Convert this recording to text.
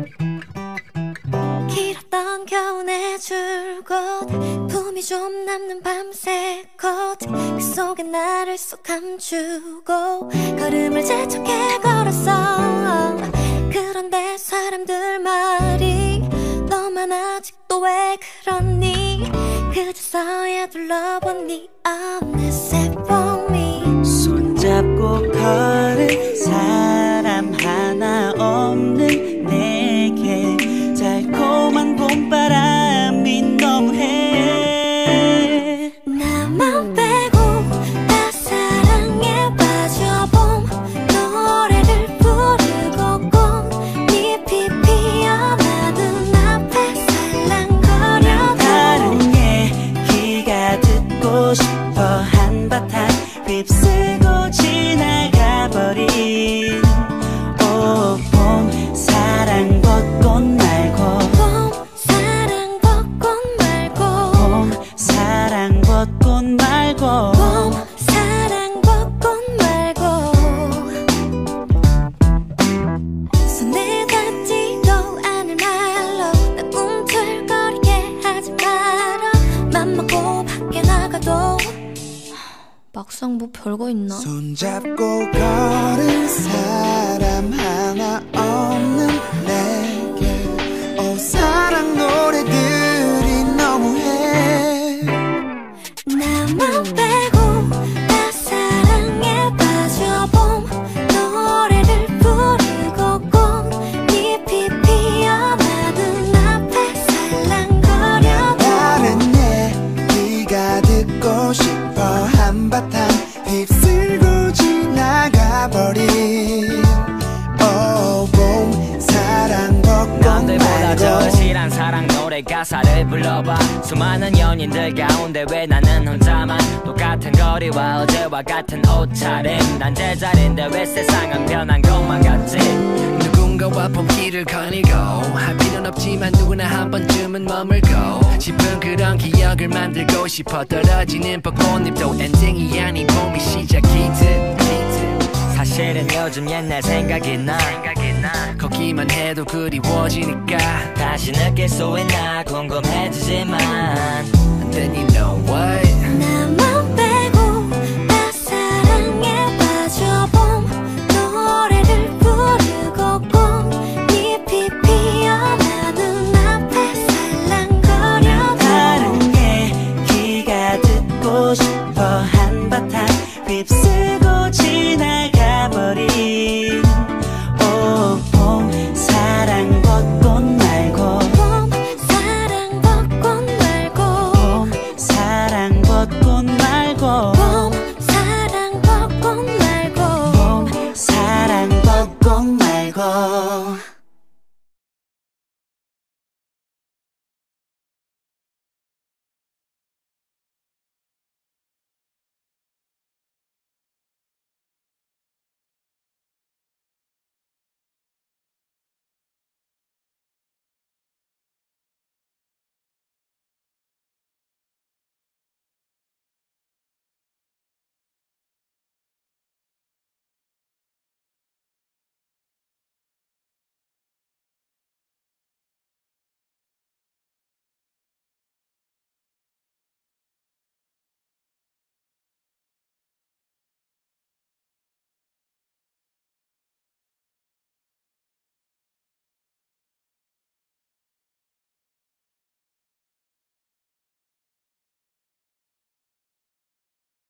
길었던 겨울의 줄곧 품이 좀 남는 밤새 컷그 속에 나를 쏙 감추고 걸음을 재촉해 걸었어. 그런데 사람들 말이 너만 아직도 왜 그러니 그저서야 둘러본 네 어느새 봄이 손잡고 걸은 사람 하나 없는 내게 달콤한 봄바람이 너무해. 나만 빼고 다 사랑에 빠져봄 노래를 부르고 꽃잎이 피어나 눈앞에 살랑거려. 다른 얘기가 듣고 싶어. 한바탕 휩쓸고 지나가버린 오 봄 사랑 벚꽃 말고 봄 사랑 벚꽃 말고 봄 사랑 벚꽃 말고 봄 사랑 벚꽃 말고 손에 닿지도 않을 말로 나 꿈틀거리게 하지 마라. 맘먹고 밖에 나가도 막상 뭐 별거 있나? 손잡고 걸은 사람 하나 없는 내게 오 사랑 노래들이 너무해. 나만 빼고 다 사랑에 빠져봄 노래를 부르고 꽃잎이 피어나 눈앞에 살랑거려. 다른 얘기가 듣고 싶어. 한바탕 휩쓸고 지나가버린 오 봄 사랑 벚꽃 남들보다 더 말고 실한 사랑 노래 가사를 불러봐. 수많은 연인들 가운데 왜 나는 혼자만 똑같은 거리와 어제와 같은 옷차림. 난 제자리인데 왜 세상은 변한 것만 같지. 누군가와 봄길을 거닐고 할 필요는 없지만 누구나 한 번쯤은 머물고 싶은 그런 기억을 만들고 싶어. 떨어지는 벚꽃잎도 엔딩이 아닌 봄이 시작이듯. 사실은 요즘 옛날 생각이 나. 걷기만 해도 그리워지니까 다시 느낄 수 있나 궁금해지지만 And then you know what 나만 빼고 다 사랑에 빠져봄 노래를 부르고 꽃잎이 피어나 눈앞에 살랑거려. 다른 얘기가 듣고 싶어. 한바탕 휩쓸고 지나가버린 오 봄 사랑 벚꽃 말고 봄 사랑 벚꽃 말고 봄 사랑 벚꽃 말고 봄